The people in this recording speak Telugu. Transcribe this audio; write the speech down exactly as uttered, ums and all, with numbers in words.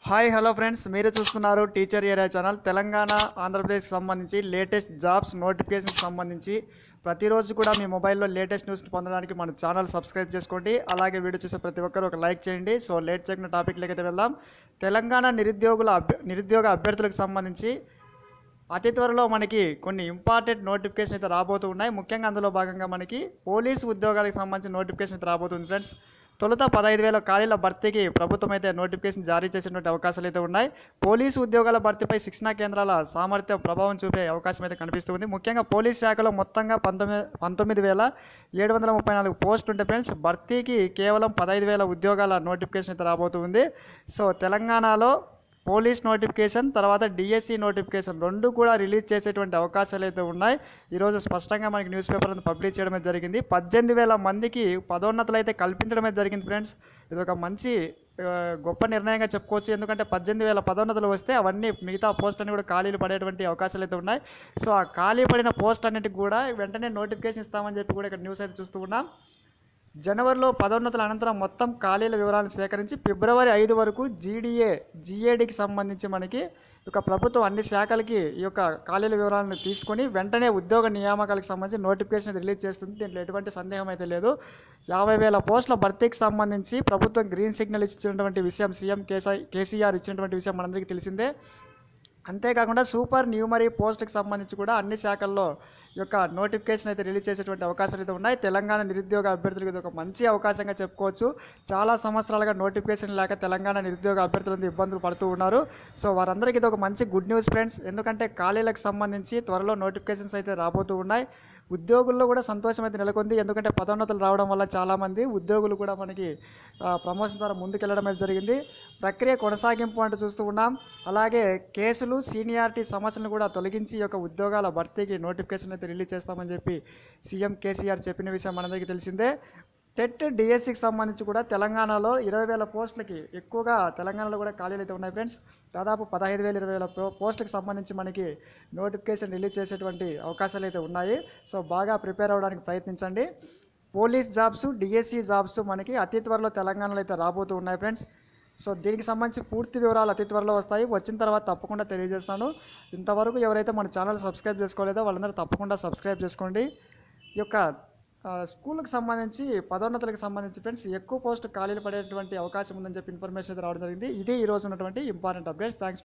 హాయ్ హలో ఫ్రెండ్స్, మీరు చూస్తున్నారు టీచర్ ఏరియా ఛానల్. తెలంగాణ ఆంధ్రప్రదేశ్కి సంబంధించి లేటెస్ట్ జాబ్స్ నోటిఫికేషన్కి సంబంధించి ప్రతిరోజు కూడా మీ మొబైల్లో లేటెస్ట్ న్యూస్ పొందడానికి మన ఛానల్ సబ్స్క్రైబ్ చేసుకోండి. అలాగే వీడియో చూసే ప్రతి ఒక్కరు ఒక లైక్ చేయండి. సో లేట్ చేయకుండా టాపిక్లోకి అయితే వెళ్దాం. తెలంగాణ నిరుద్యోగుల అభ్య నిరుద్యోగ అభ్యర్థులకు సంబంధించి అతి త్వరలో మనకి కొన్ని ఇంపార్టెంట్ నోటిఫికేషన్ అయితే రాబోతూ ఉన్నాయి. ముఖ్యంగా అందులో భాగంగా మనకి పోలీసు ఉద్యోగాలకు సంబంధించిన నోటిఫికేషన్ అయితే రాబోతుంది ఫ్రెండ్స్. తొలుత పదహైదు వేల ఖాళీల భర్తీకి ప్రభుత్వం అయితే నోటిఫికేషన్ జారీ చేసినటువంటి అవకాశాలు అయితే ఉన్నాయి. పోలీసు ఉద్యోగాల భర్తీపై శిక్షణా కేంద్రాల సామర్థ్యం ప్రభావం చూపే అవకాశం అయితే కనిపిస్తుంది. ముఖ్యంగా పోలీస్ శాఖలో మొత్తంగా పంతొమ్మిది పంతొమ్మిది వేల ఏడు వందల ముప్పై నాలుగు పోస్టులు ఉంటాయి ఫ్రెండ్స్. భర్తీకి కేవలం పదహైదు వేల ఉద్యోగాల నోటిఫికేషన్ అయితే రాబోతుంది. సో తెలంగాణలో పోలీస్ నోటిఫికేషన్ తర్వాత డిఎస్సి నోటిఫికేషన్ రెండు కూడా రిలీజ్ చేసేటువంటి అవకాశాలు అయితే ఉన్నాయి. ఈరోజు స్పష్టంగా మనకి న్యూస్ పేపర్ అంతా పబ్లిష్ చేయడమే జరిగింది. పద్దెనిమిది వేల మందికి పదోన్నతులు అయితే కల్పించడమే జరిగింది ఫ్రెండ్స్. ఇది ఒక మంచి గొప్ప నిర్ణయంగా చెప్పుకోవచ్చు. ఎందుకంటే పద్దెనిమిది వేల పదోన్నతులు వస్తే అవన్నీ మిగతా పోస్టులన్నీ కూడా ఖాళీలు పడేటువంటి అవకాశాలు అయితే ఉన్నాయి. సో ఆ ఖాళీ పడిన పోస్ట్ అన్నిటికి కూడా వెంటనే నోటిఫికేషన్ ఇస్తామని చెప్పి కూడా ఇక్కడ న్యూస్ అయితే చూస్తూ ఉన్నాం. జనవరిలో పదోన్నతుల అనంతరం మొత్తం ఖాళీల వివరాలను సేకరించి ఫిబ్రవరి ఐదు వరకు జీడీఏ జీఏడీకి సంబంధించి మనకి ఒక ప్రభుత్వం అన్ని శాఖలకి ఈ యొక్క ఖాళీల వివరాలను తీసుకొని వెంటనే ఉద్యోగ నియామకాలకు సంబంధించి నోటిఫికేషన్ రిలీజ్ చేస్తుంది. దీంట్లో ఎటువంటి సందేహం అయితే లేదు. యాభై వేల పోస్టుల భర్తీకి సంబంధించి ప్రభుత్వం గ్రీన్ సిగ్నల్ ఇచ్చినటువంటి విషయం సీఎం కేసీ కేసీఆర్ ఇచ్చినటువంటి విషయం మనందరికీ తెలిసిందే. అంతేకాకుండా సూపర్ న్యూమరీ పోస్టులకు సంబంధించి కూడా అన్ని శాఖల్లో ఈ యొక్క నోటిఫికేషన్ అయితే రిలీజ్ చేసేటువంటి అవకాశాలు అయితే ఉన్నాయి. తెలంగాణ నిరుద్యోగ అభ్యర్థులకు ఇది ఒక మంచి అవకాశంగా చెప్పుకోవచ్చు. చాలా సంవత్సరాలుగా నోటిఫికేషన్ లేక తెలంగాణ నిరుద్యోగ అభ్యర్థులందరూ ఇబ్బందులు పడుతూ ఉన్నారు. సో వారందరికీ ఇది ఒక మంచి గుడ్ న్యూస్ ఫ్రెండ్స్. ఎందుకంటే ఖాళీలకు సంబంధించి త్వరలో నోటిఫికేషన్స్ అయితే రాబోతూ ఉన్నాయి. ఉద్యోగుల్లో కూడా సంతోషం అయితే నెలకొంది. ఎందుకంటే పదోన్నతులు రావడం వల్ల చాలామంది ఉద్యోగులు కూడా మనకి ప్రమోషన్ ద్వారా ముందుకెళ్ళడం అయితే జరిగింది. ప్రక్రియ కొనసాగింపు అంటూ చూస్తూ ఉన్నాం. అలాగే కేసులు సీనియారిటీ సమస్యలను కూడా తొలగించి ఈ యొక్క ఉద్యోగాల భర్తీకి నోటిఫికేషన్ అయితే రిలీజ్ చేస్తామని చెప్పి సీఎం కేసీఆర్ చెప్పిన విషయం మనందరికీ తెలిసిందే. టెట్ డిఎస్సికి సంబంధించి కూడా తెలంగాణలో ఇరవై వేల పోస్టులకి ఎక్కువగా తెలంగాణలో కూడా ఖాళీలు అయితే ఉన్నాయి ఫ్రెండ్స్. దాదాపు పదహైదు వేల ఇరవై వేల పోస్టులకు సంబంధించి మనకి నోటిఫికేషన్ రిలీజ్ చేసేటువంటి అవకాశాలు అయితే ఉన్నాయి. సో బాగా ప్రిపేర్ అవ్వడానికి ప్రయత్నించండి. పోలీస్ జాబ్స్ డిఎస్సి జాబ్స్ మనకి అతి త్వరలో తెలంగాణలో అయితే రాబోతూ ఉన్నాయి ఫ్రెండ్స్. సో దీనికి సంబంధించి పూర్తి వివరాలు అతి త్వరలో వస్తాయి. వచ్చిన తర్వాత తప్పకుండా తెలియజేస్తాను. ఇంతవరకు ఎవరైతే మన ఛానల్ సబ్స్క్రైబ్ చేసుకోలేదో వాళ్ళందరూ తప్పకుండా సబ్స్క్రైబ్ చేసుకోండి. ఈ యొక్క స్కూల్కి సంబంధించి పదోన్నతులకు సంబంధించి ఫ్రెండ్స్ ఎక్కువ పోస్ట్ ఖాళీలు పడేటువంటి అవకాశం ఉందని చెప్పి ఇన్ఫర్మేషన్ అయితే రావడం జరిగింది. ఇది ఈరోజు ఉన్నటువంటి ఇంపార్టెంట్ అప్డేట్స్. థ్యాంక్స్.